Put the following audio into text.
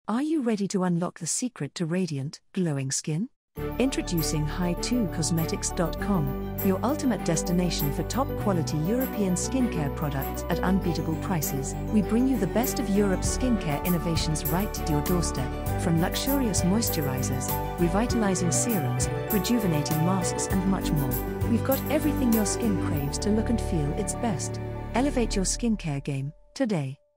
Are you ready to unlock the secret to radiant, glowing skin? Introducing Hi2Cosmetics.com, your ultimate destination for top-quality European skincare products at unbeatable prices. We bring you the best of Europe's skincare innovations right to your doorstep, from luxurious moisturizers, revitalizing serums, rejuvenating masks and much more. We've got everything your skin craves to look and feel its best. Elevate your skincare game today.